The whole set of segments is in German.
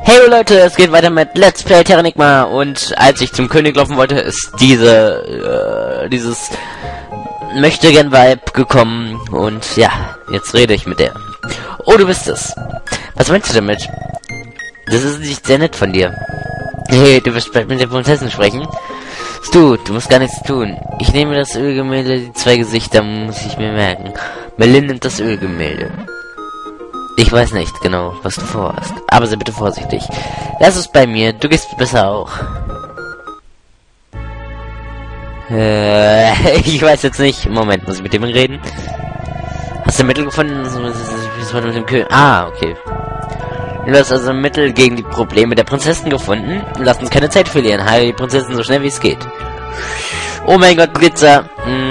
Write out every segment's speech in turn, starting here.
Hey Leute, es geht weiter mit Let's Play Terranigma und als ich zum König laufen wollte, ist dieses Möchtegern-Vibe gekommen und ja, jetzt rede ich mit der. Oh, du bist es. Was meinst du damit? Das ist nicht sehr nett von dir. Hey, du wirst bald mit der Prinzessin sprechen. Du musst gar nichts tun. Ich nehme das Ölgemälde, die zwei Gesichter, muss ich mir merken. Merlin nimmt das Ölgemälde. Ich weiß nicht genau, was du vorhast. Aber sei bitte vorsichtig. Lass es bei mir. Du gehst besser auch. Ich weiß jetzt nicht. Moment, muss ich mit dem reden? Hast du ein Mittel gefunden? Was war mit dem König? Ah, okay. Du hast also ein Mittel gegen die Probleme der Prinzessin gefunden. Lass uns keine Zeit verlieren. Heile die Prinzessin so schnell wie es geht. Oh mein Gott, Glitzer.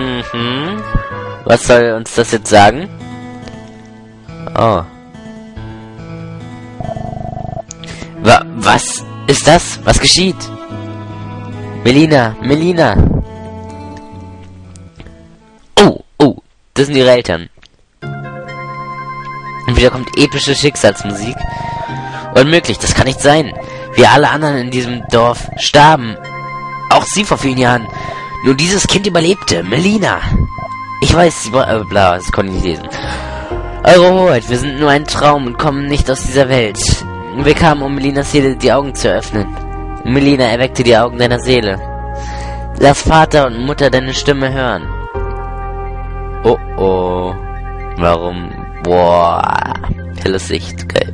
Was soll uns das jetzt sagen? Oh. Was ist das? Was geschieht? Melina. Oh, das sind ihre Eltern. Und wieder kommt epische Schicksalsmusik. Unmöglich, das kann nicht sein. Wir alle anderen in diesem Dorf starben. Auch sie vor vielen Jahren. Nur dieses Kind überlebte. Melina. Ich weiß, sie war... bla, das konnte ich nicht lesen. Eure Hoheit, wir sind nur ein Traum und kommen nicht aus dieser Welt. Wir kamen, um Melinas Seele die Augen zu öffnen. Melina erweckte die Augen deiner Seele. Lass Vater und Mutter deine Stimme hören. Oh. Warum? Boah. Helles Licht. Geil.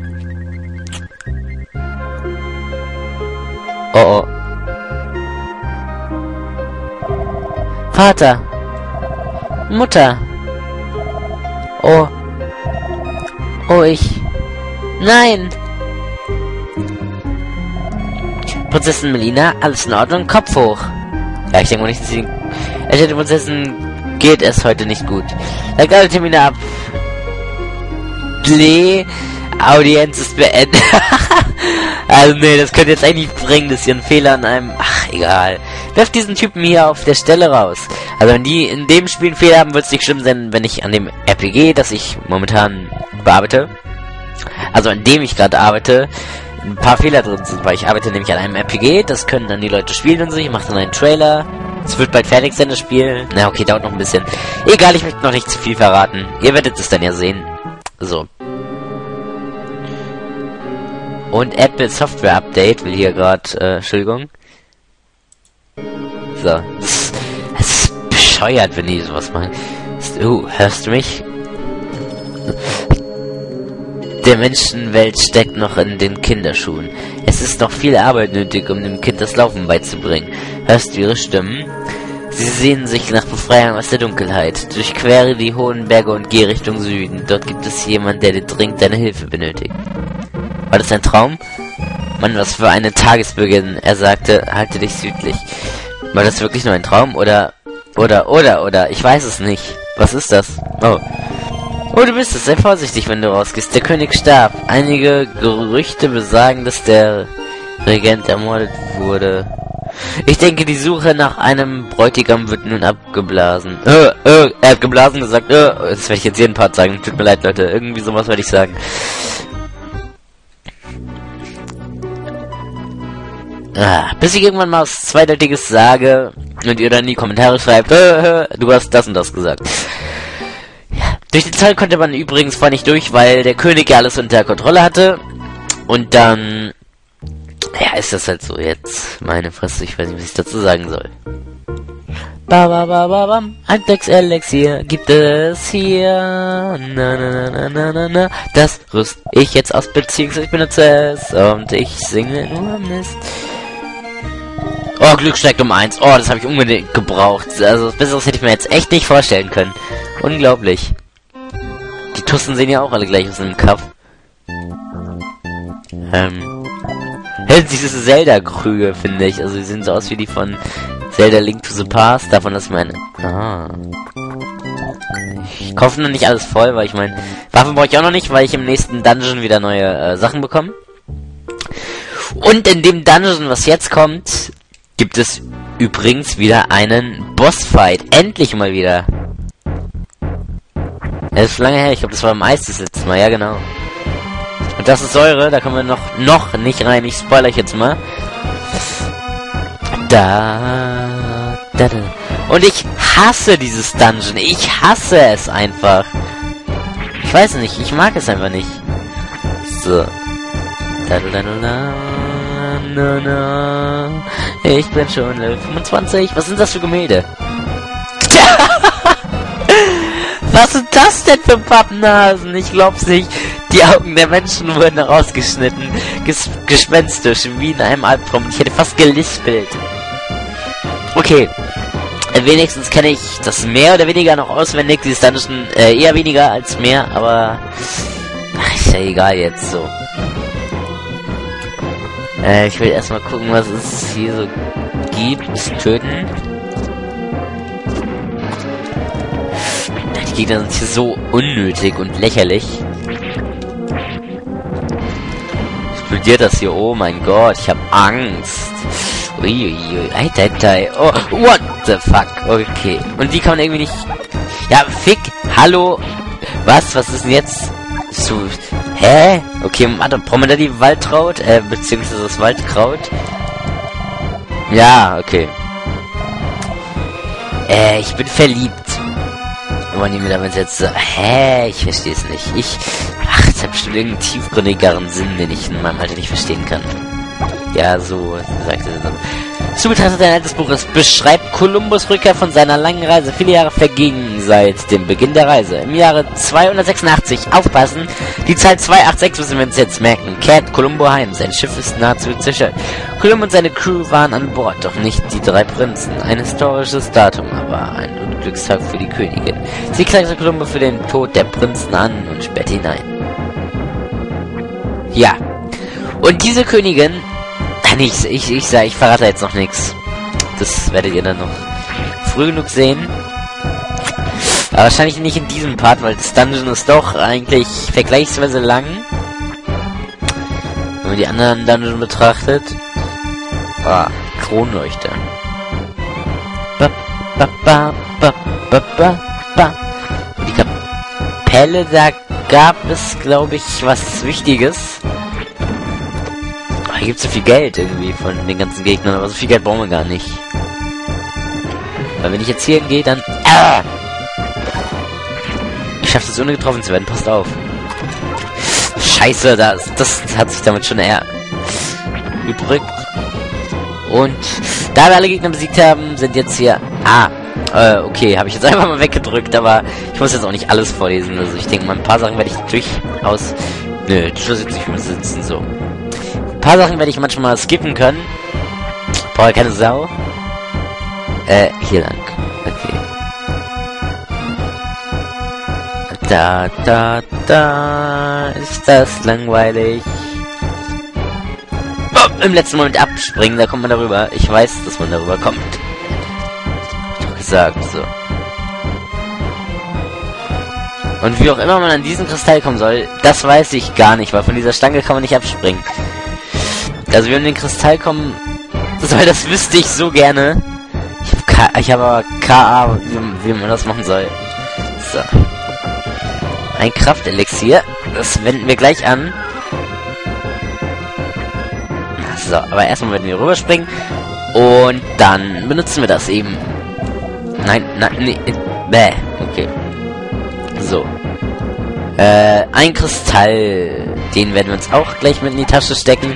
Oh. Vater. Mutter. Oh, ich. Nein. Prinzessin Melina, alles in Ordnung? Kopf hoch. Ja, ich denke mal nicht, dass sie... Der Prinzessin geht es heute nicht gut. Leg alle Termine ab. Audienz ist beendet. Also nee, das könnte jetzt eigentlich bringen, dass sie einen Fehler an einem... Ach, egal. Werft diesen Typen hier auf der Stelle raus. Also wenn die in dem Spiel einen Fehler haben, wird es nicht schlimm sein, wenn ich an dem RPG, das ich momentan bearbeite, also an dem ich gerade arbeite, ein paar Fehler drin sind, weil ich arbeite nämlich an einem RPG, das können dann die Leute spielen und so, ich mache dann einen Trailer, es wird bald fertig sein, das Spiel. Na okay, dauert noch ein bisschen. Egal, ich möchte noch nicht zu viel verraten. Ihr werdet es dann ja sehen. So. Und Apple Software Update will hier gerade, Entschuldigung. So. Es ist bescheuert, wenn die sowas machen. Hörst du mich? Der Menschenwelt steckt noch in den Kinderschuhen. Es ist noch viel Arbeit nötig, um dem Kind das Laufen beizubringen. Hörst du ihre Stimmen? Sie sehnen sich nach Befreiung aus der Dunkelheit. Durchquere die hohen Berge und geh Richtung Süden. Dort gibt es jemanden, der dir dringend deine Hilfe benötigt. War das ein Traum? Mann, was für eine Tagesbeginn. Er sagte, halte dich südlich. War das wirklich nur ein Traum? Oder, ich weiß es nicht. Was ist das? Oh, du bist es. Sei vorsichtig, wenn du rausgehst. Der König starb. Einige Gerüchte besagen, dass der Regent ermordet wurde. Ich denke, die Suche nach einem Bräutigam wird nun abgeblasen. Er hat geblasen gesagt. Das werde ich jetzt jeden Part sagen. Tut mir leid, Leute. Irgendwie sowas werde ich sagen. Bis ich irgendwann mal was Zweideutiges sage und ihr dann in die Kommentare schreibt, du hast das und das gesagt. Ja. Durch die Zeit konnte man übrigens vorher nicht durch, weil der König ja alles unter Kontrolle hatte. Und dann, ja, ist das halt so jetzt. Meine Fresse, ich weiß nicht, was ich dazu sagen soll. Ein Dex-Elixier gibt es hier. Na. Das rüst ich jetzt aus, beziehungsweise ich benutze es. Und ich singe nur Mist. Oh, Glück steigt um 1. Oh, das habe ich unbedingt gebraucht. Also, das Besseres hätte ich mir jetzt echt nicht vorstellen können. Unglaublich. Die Tussen sehen ja auch alle gleich aus dem Kaff. Diese Zelda-Krüge, finde ich. Also, die sehen so aus wie die von Zelda Link to the Past. Davon ist meine... Ich kaufe noch nicht alles voll, weil ich meine... Waffen brauche ich auch noch nicht, weil ich im nächsten Dungeon wieder neue Sachen bekomme. Und in dem Dungeon, was jetzt kommt... gibt es übrigens wieder einen Bossfight. Endlich mal wieder. Das ist schon lange her. Ich glaube, das war im Eis das letzte Mal. Ja, genau. Und das ist Säure, da kommen wir noch nicht rein. Ich spoilere euch jetzt mal. Da. Und ich hasse dieses Dungeon. Ich hasse es einfach. Ich weiß nicht, ich mag es einfach nicht. So. Ich bin schon Level 25. Was sind das für Gemälde? Was sind das denn für Pappnasen? Ich glaub's nicht. Die Augen der Menschen wurden rausgeschnitten. Gespenstisch, wie in einem Albtraum. Ich hätte fast gelispelt. Okay. Wenigstens kenne ich das mehr oder weniger noch auswendig. Dieses Dungeon eher weniger als mehr, aber... Ach, ist ja egal jetzt so. Ich will erstmal gucken, was es hier so gibt. Töten. Die Gegner sind hier so unnötig und lächerlich. Explodiert das hier? Oh mein Gott, ich habe Angst. Uiuiui. Oh, what the fuck? Okay. Und die kann man irgendwie nicht... Ja, fick. Hallo. Was ist denn jetzt? So... Hä? Okay, warte, brauchen wir da die Waldkraut? Beziehungsweise das Waldkraut? Ja, okay. Ich bin verliebt. Wollen die mir damit jetzt... Hä? Ich verstehe es nicht. Ach, es hat bestimmt irgendeinen tiefgründigeren Sinn, den ich in meinem Alter nicht verstehen kann. Ja, so sagt er dann. Zu betrachtet ein altes Buch. Es beschreibt Kolumbus Rückkehr von seiner langen Reise. Viele Jahre vergingen seit dem Beginn der Reise. Im Jahre 286, aufpassen, die Zahl 286 müssen wir uns jetzt merken, kehrt Columbo heim. Sein Schiff ist nahezu zerstört. Columbo und seine Crew waren an Bord, doch nicht die drei Prinzen. Ein historisches Datum, aber ein Unglückstag für die Königin. Sie klagte Columbo für den Tod der Prinzen an und sperrte ihn ein. Ja. Und diese Königin... Ich verrate jetzt noch nichts. Das werdet ihr dann noch früh genug sehen. Aber wahrscheinlich nicht in diesem Part, weil das Dungeon ist doch eigentlich vergleichsweise lang. Wenn man die anderen Dungeon betrachtet. Ah, Kronleuchter. Die Kapelle, da gab es, glaube ich, was Wichtiges. Hier gibt es so viel Geld irgendwie von den ganzen Gegnern, aber so viel Geld brauchen wir gar nicht. Weil wenn ich jetzt hier hingehe, dann... Ich schaffe es ohne getroffen zu werden, passt auf. Scheiße, das hat sich damit schon eher übrig. Und da wir alle Gegner besiegt haben, sind jetzt hier... okay, habe ich jetzt einfach mal weggedrückt, aber ich muss jetzt auch nicht alles vorlesen. Also ich denke mal, ein paar Sachen werde ich durchaus... Nö, die Schluss jetzt nicht übersitzen, so. Ein paar Sachen werde ich manchmal skippen können. Brauche keine Sau. Hier lang. Okay. Da ist das langweilig. Oh, im letzten Moment abspringen, da kommt man darüber. Ich weiß, dass man darüber kommt. Hab ich doch gesagt, so. Und wie auch immer man an diesen Kristall kommen soll, das weiß ich gar nicht, weil von dieser Stange kann man nicht abspringen. Also wie man den Kristall kommen soll, das wüsste ich so gerne. Ich habe aber KA, wie man das machen soll. So. Ein Kraftelixier. Das wenden wir gleich an. So, aber erstmal werden wir rüberspringen. Und dann benutzen wir das eben. Nein, nee. Bäh. Okay. So. Ein Kristall. Den werden wir uns auch gleich mit in die Tasche stecken.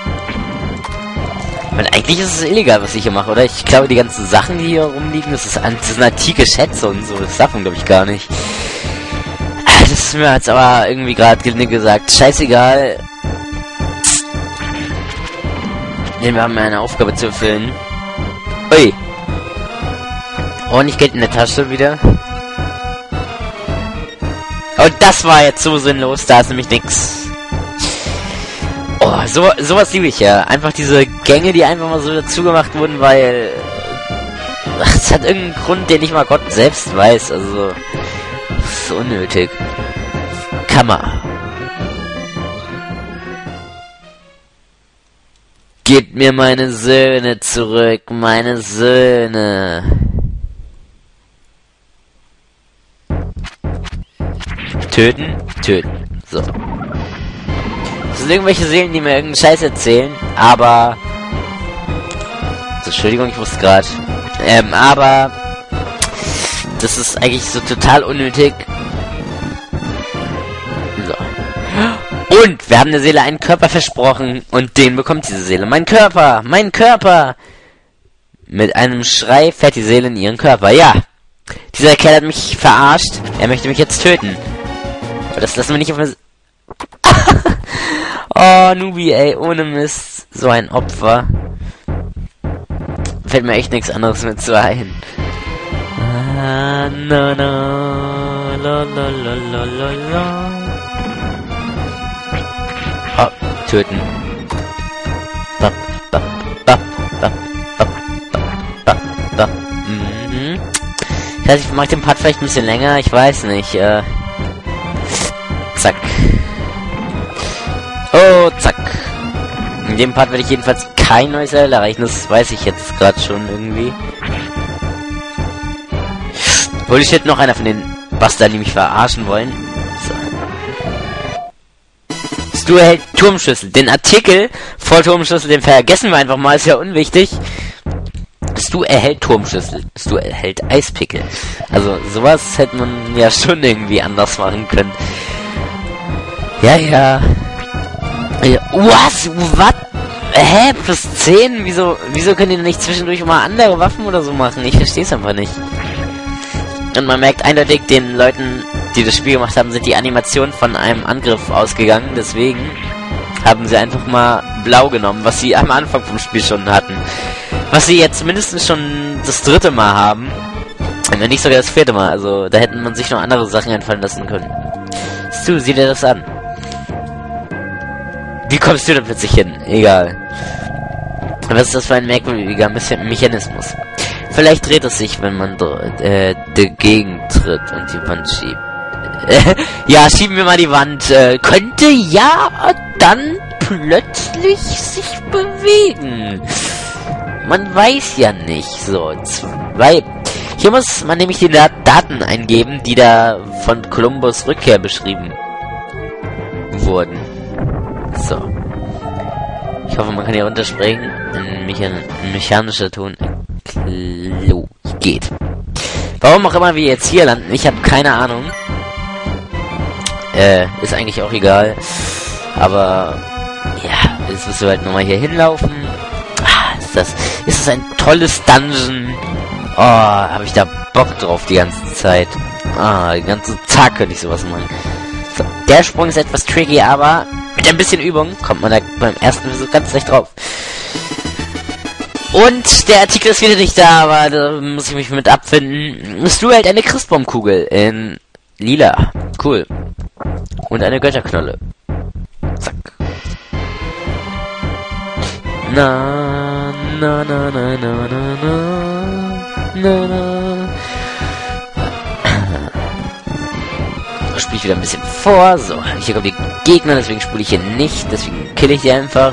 Weil eigentlich ist es illegal, was ich hier mache, oder? Ich glaube, die ganzen Sachen, die hier rumliegen, das sind antike Schätze und so. Das darf man, glaube ich, gar nicht. Das ist mir jetzt aber irgendwie gerade gesagt. Scheißegal. Denn wir haben eine Aufgabe zu erfüllen. Ui. Ordentlich Geld in der Tasche wieder. Und das war jetzt so sinnlos. Da ist nämlich nix. Oh, sowas liebe ich ja. Einfach diese Gänge, die einfach mal so dazu gemacht wurden, weil... Es hat irgendeinen Grund, den nicht mal Gott selbst weiß. Also... Das ist unnötig. Kammer. Gebt mir meine Söhne zurück. Meine Söhne. Töten. Töten. So. Das sind irgendwelche Seelen, die mir irgendeinen Scheiß erzählen, aber... So, Entschuldigung, ich wusste gerade. Aber... Das ist eigentlich so total unnötig. So. Und wir haben der Seele einen Körper versprochen und den bekommt diese Seele. Mein Körper! Mein Körper! Mit einem Schrei fährt die Seele in ihren Körper. Ja! Dieser Kerl hat mich verarscht. Er möchte mich jetzt töten. Aber das lassen wir nicht auf... Oh, Nubi, ey, ohne Mist. So ein Opfer. Fällt mir echt nichts anderes mit zu ein. Ah, no, no, la, la, la, la, la, la. Oh, töten. Bap, bap, bap, bap, bap, bap, bap. Mhm. Ich weiß, ich mag den Part vielleicht ein bisschen länger, ich weiß nicht. Zack. Oh, zack. In dem Part werde ich jedenfalls kein neues Level erreichen, das weiß ich jetzt gerade schon irgendwie. Obwohl ich hätte noch einer von den Bastarden, die mich verarschen wollen. So. Stu erhält Turmschlüssel. Den Artikel vor Turmschlüssel, den vergessen wir einfach mal, ist ja unwichtig. Stu erhält Turmschlüssel. Stu erhält Eispickel. Also sowas hätte man ja schon irgendwie anders machen können. Ja. Was? Hä? Plus 10? Wieso können die nicht zwischendurch mal andere Waffen oder so machen? Ich verstehe es einfach nicht. Und man merkt eindeutig, den Leuten, die das Spiel gemacht haben, sind die Animationen von einem Angriff ausgegangen. Deswegen haben sie einfach mal blau genommen, was sie am Anfang vom Spiel schon hatten. Was sie jetzt mindestens schon das 3. Mal haben. Wenn nicht sogar das 4. Mal. Also da hätten man sich noch andere Sachen einfallen lassen können. Stu, sieh dir das an. Wie kommst du da plötzlich hin? Egal. Was ist das für ein merkwürdiger Mechanismus? Vielleicht dreht es sich, wenn man dagegen tritt und die Wand schiebt. Ja, schieben wir mal die Wand. Könnte ja dann plötzlich sich bewegen. Man weiß ja nicht. So, hier muss man nämlich die Daten eingeben, die da von Kolumbus Rückkehr beschrieben wurden. So. Ich hoffe, man kann hier runterspringen. Ein mechanischer Ton. Geht. Warum auch immer wir jetzt hier landen, ich habe keine Ahnung. Ist eigentlich auch egal. Aber ja, jetzt müssen wir halt nochmal hier hinlaufen. Ist das ein tolles Dungeon. Oh, habe ich da Bock drauf die ganze Zeit. Den ganzen Tag könnte ich sowas machen. So, der Sprung ist etwas tricky, aber mit ein bisschen Übung kommt man da beim ersten Versuch ganz leicht drauf. Und der Artikel ist wieder nicht da, aber da muss ich mich mit abfinden. Stu hält eine Christbaumkugel in lila. Cool. Und eine Götterknolle. Zack. Na, na, na, na, na, na, na, na, na. Spiele ich wieder ein bisschen vor. So, hier kommen die Gegner, deswegen spule ich hier nicht. Deswegen kill ich die einfach.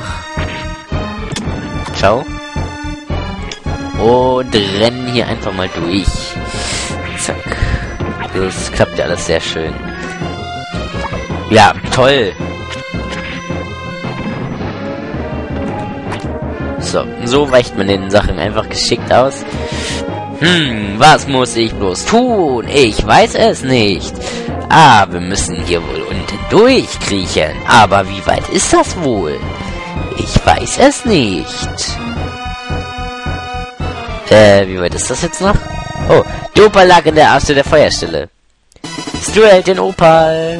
Ciao. Und rennen hier einfach mal durch. Zack. Das klappt ja alles sehr schön. Ja, toll. So weicht man den Sachen einfach geschickt aus. Was muss ich bloß tun? Ich weiß es nicht. Wir müssen hier wohl unten durchkriechen. Aber wie weit ist das wohl? Ich weiß es nicht. Wie weit ist das jetzt noch? Oh, der Opal lag in der Arste der Feuerstelle. Stu hält den Opal.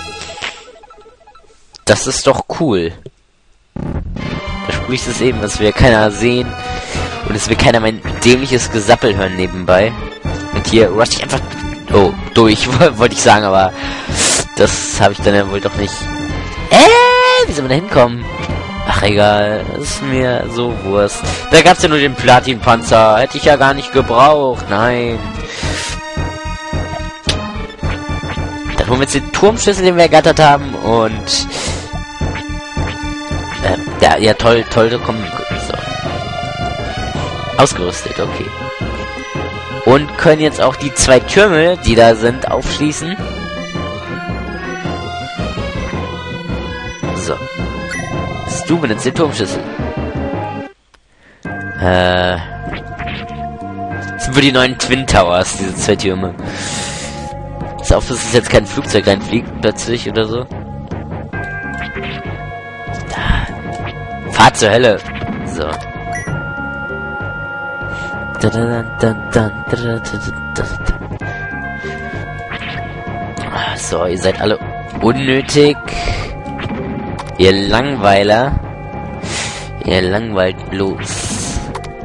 Das ist doch cool. Da spricht es eben, dass wir keiner sehen. Und dass wir keiner mein dämliches Gesappel hören nebenbei. Und hier rush ich einfach... Oh, durch, wollte ich sagen, aber... Das habe ich dann ja wohl doch nicht... Wie soll man da hinkommen? Ach, egal. Ist mir so Wurst. Da gab's ja nur den Platinpanzer. Hätte ich ja gar nicht gebraucht. Nein. Dann holen wir jetzt den Turmschlüssel, den wir ergattert haben. Und... ja, toll, kommen. So. Ausgerüstet, okay. Und können jetzt auch die 2 Türme, die da sind, aufschließen. So. Stu benutzt den Turmschlüssel. Das sind wohl die neuen Twin Towers, diese 2 Türme. Ist auf, dass es jetzt kein Flugzeug reinfliegt, plötzlich oder so. Da. Fahrt zur Hölle. So. So, ihr seid alle unnötig. Ihr Langweiler. Ihr langweilt bloß.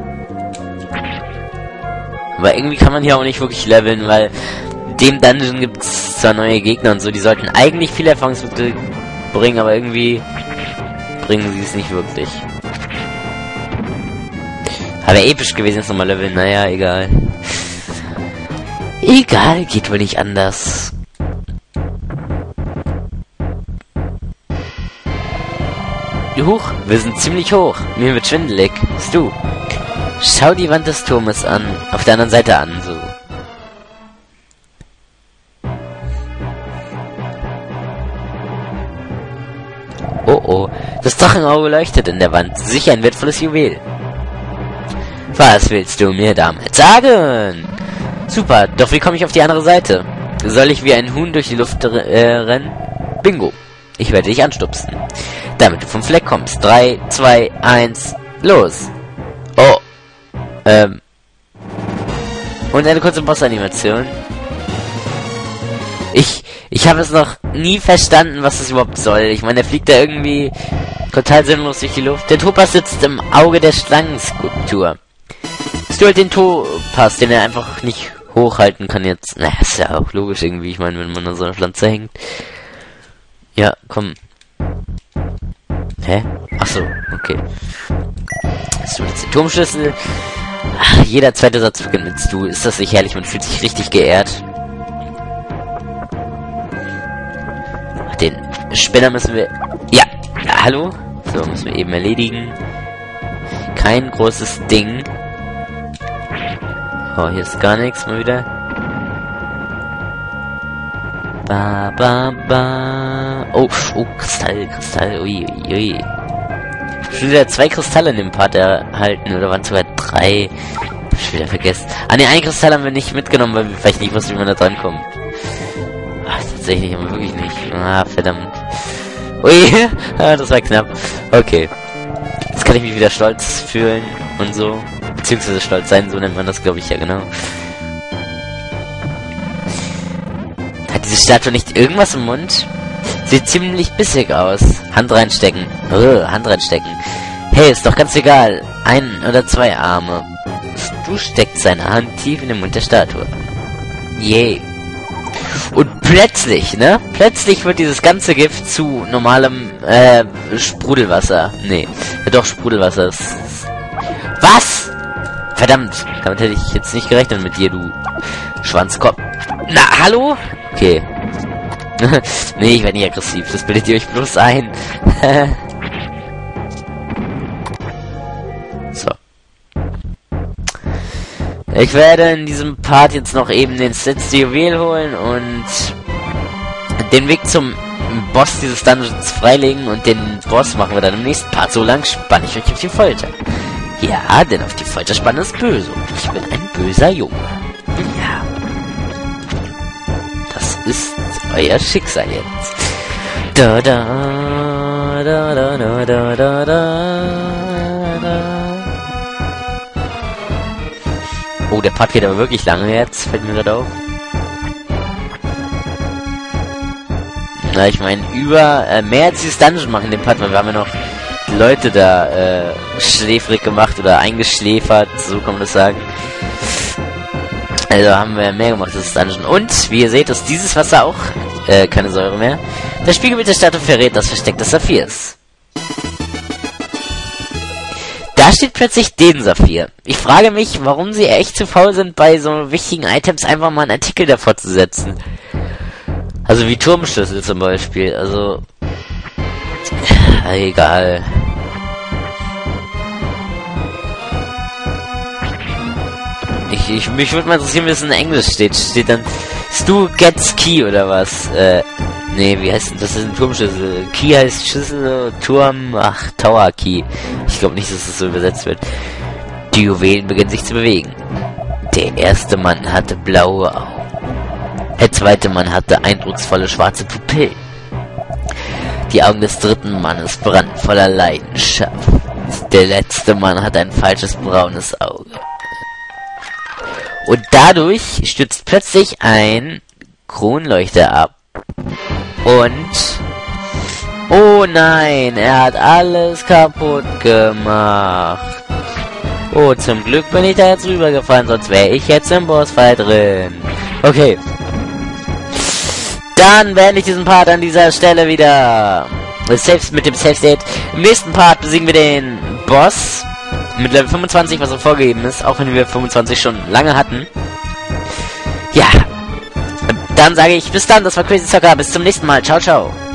Aber irgendwie kann man hier auch nicht wirklich leveln, weil in dem Dungeon gibt es zwar neue Gegner und so, die sollten eigentlich viel Erfahrungspunkte bringen, aber irgendwie bringen sie es nicht wirklich. Aber episch gewesen ist nochmal leveln, naja, egal. Egal, geht wohl nicht anders. Huch, wir sind ziemlich hoch. Mir wird schwindelig. Bist du? Schau die Wand des Turmes an. Auf der anderen Seite an, so. Oh oh. Das Drachenauge leuchtet in der Wand. Sicher ein wertvolles Juwel. Was willst du mir damit sagen? Super, doch wie komme ich auf die andere Seite? Soll ich wie ein Huhn durch die Luft rennen? Bingo. Ich werde dich anstupsen. Damit du vom Fleck kommst. 3, 2, 1, los. Oh. Und eine kurze Boss-Animation. Ich habe es noch nie verstanden, was das überhaupt soll. Ich meine, der fliegt da irgendwie total sinnlos durch die Luft. Der Topaz sitzt im Auge der Schlangenskulptur. Stu halt den Topaz, den er einfach nicht hochhalten kann jetzt. Na, ist ja auch logisch irgendwie. Ich meine, wenn man an so einer Pflanze hängt. Ja, komm. Hä? Achso, okay. Stu jetzt den Turmschlüssel. Ach, jeder zweite Satz beginnt mit Stu. Ist das nicht herrlich? Man fühlt sich richtig geehrt. Ach, den Spinner müssen wir... Ja, hallo? So, müssen wir eben erledigen. Kein großes Ding. Oh, hier ist gar nichts mal wieder. Ba, ba, ba. Oh, Kristall. Ui. Schon wieder 2 Kristalle in dem Part erhalten. Oder waren es sogar 3? Hab ich wieder vergessen. Ah, ne, einen Kristall haben wir nicht mitgenommen, weil wir vielleicht nicht wussten, wie man da dran kommt. Ach, tatsächlich, aber wirklich nicht. Ah, verdammt. Ui, das war knapp. Okay. Jetzt kann ich mich wieder stolz fühlen und so. Beziehungsweise stolz sein, so nennt man das, glaube ich, ja, genau. Hat diese Statue nicht irgendwas im Mund? Sieht ziemlich bissig aus. Hand reinstecken. Hand reinstecken. Hey, ist doch ganz egal. 1 oder 2 Arme. Stu steckt seine Hand tief in den Mund der Statue. Yay. Und plötzlich, ne? Plötzlich wird dieses ganze Gift zu normalem, Sprudelwasser. Nee, ja doch, Sprudelwasser. Was? Verdammt, damit hätte ich jetzt nicht gerechnet mit dir, du Schwanzkopf. Na, hallo? Okay. Nee, ich werde nicht aggressiv, das bildet ihr euch bloß ein. So. Ich werde in diesem Part jetzt noch eben den letzten Juwel holen und den Weg zum Boss dieses Dungeons freilegen und den Boss machen wir dann im nächsten Part. So lang spanne ich euch auf die Folter. Ja, denn auf die Folter spannen ist böse und ich bin ein böser Junge. Ja. Das ist euer Schicksal jetzt. Da da da da da da da da. Oh, der Part geht aber wirklich lange jetzt, fällt mir gerade auf. Na, ich meine, mehr als dieses Dungeon machen in dem Part, weil wir haben ja noch Leute da schläfrig gemacht oder eingeschläfert, so kann man das sagen. Also haben wir mehr gemacht, das ist Dungeon. Und, wie ihr seht, ist dieses Wasser auch keine Säure mehr. Das Spiegelbild der Statue verrät das Versteck des Saphirs. Da steht plötzlich den Saphir. Ich frage mich, warum sie echt zu faul sind, bei so wichtigen Items einfach mal einen Artikel davor zu setzen. Also wie Turmschlüssel zum Beispiel. Also... egal. Mich würde mal interessieren, wie es in Englisch steht. Steht dann Stu gets key oder was? Nee, wie heißt denn das? Das ist ein Turmschlüssel. Key heißt Schlüssel, Turm, ach, Tower Key. Ich glaube nicht, dass das so übersetzt wird. Die Juwelen beginnen sich zu bewegen. Der erste Mann hatte blaue Augen. Der zweite Mann hatte eindrucksvolle schwarze Pupillen. Die Augen des dritten Mannes brannten voller Leidenschaft. Der letzte Mann hat ein falsches braunes Auge. Und dadurch stürzt plötzlich ein Kronleuchter ab. Und... oh nein, er hat alles kaputt gemacht. Oh, zum Glück bin ich da jetzt rübergefahren, sonst wäre ich jetzt im Bossfight drin. Okay. Dann beende ich diesen Part an dieser Stelle wieder. Mit dem Safe State. Im nächsten Part besiegen wir den Boss mit Level 25, was so vorgegeben ist, auch wenn wir 25 schon lange hatten. Ja. Dann sage ich bis dann, das war Crazy Soccer, bis zum nächsten Mal. Ciao, ciao.